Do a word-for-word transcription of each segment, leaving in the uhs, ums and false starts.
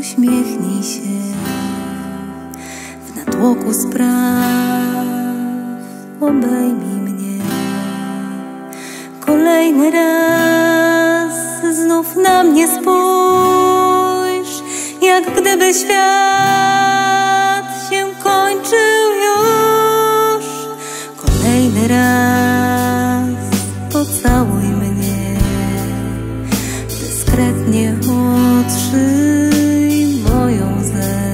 Uśmiechnij się w natłoku spraw, obejmij mnie kolejny raz, znów na mnie spójrz, jak gdyby świat się kończył już. Kolejny raz pocałuj mnie, dyskretnie otrzyj moją łzę.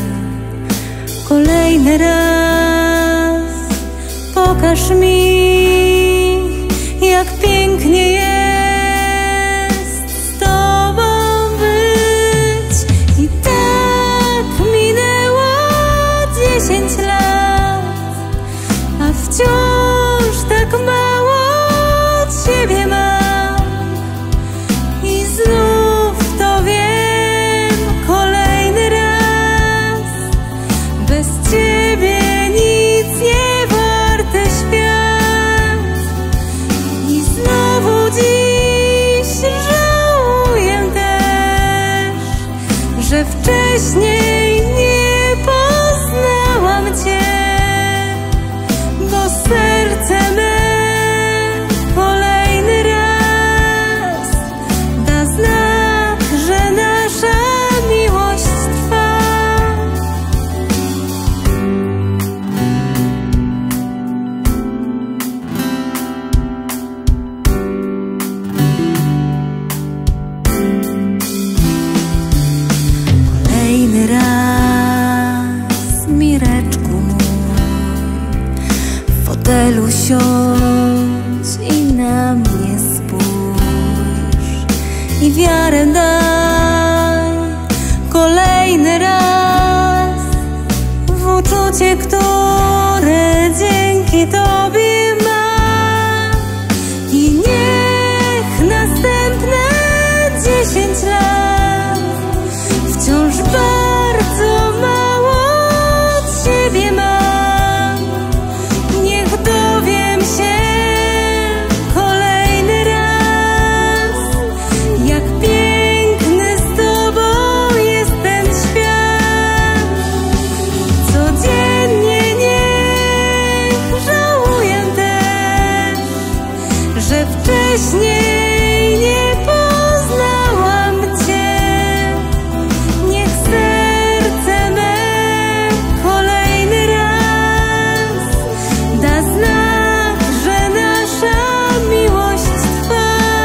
Kolejny raz pokaż mi, jak pięknie jest z Tobą być. I tak minęło dziesięć lat, a wciąż tak mało od siebie mam. I znów to wiem, kolejny raz, bez Ciebie nic nie warty świat. I znowu dziś żałuję też, że wcześniej nie poznałam Cię, bo serce me kolejny raz da znak, że nasza miłość trwa. Kolejny raz, Mireczku mój, w fotelu siądź i na mnie spójrz i wiarę daj. Kolejny raz w uczucie, które dzięki Tobie mam. I niech następne dziesięć lat wciąż bardzo mało od siebie mam. Niech dowiem się kolejny raz, jak piękny z Tobą jest ten świat. Codziennie niech żałuję też, że wcześniej nie poznałam Cię. Niech serce me kolejny raz da znak, że nasza miłość trwa.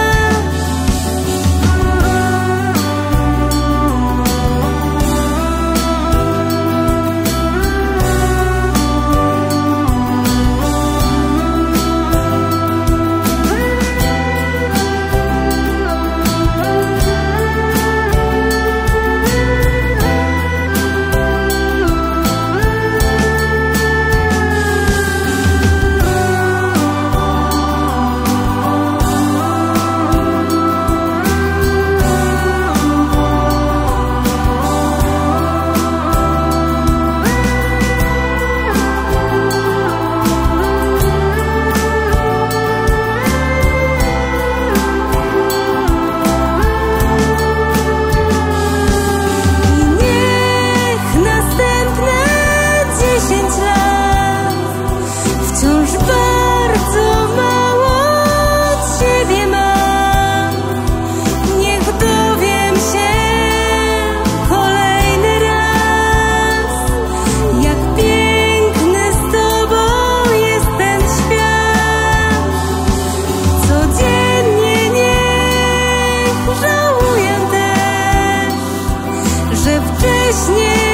Wciąż bardzo mało od siebie mam. Niech dowiem się kolejny raz, jak piękny z Tobą jest ten świat. Codziennie niech żałuję też, że wcześniej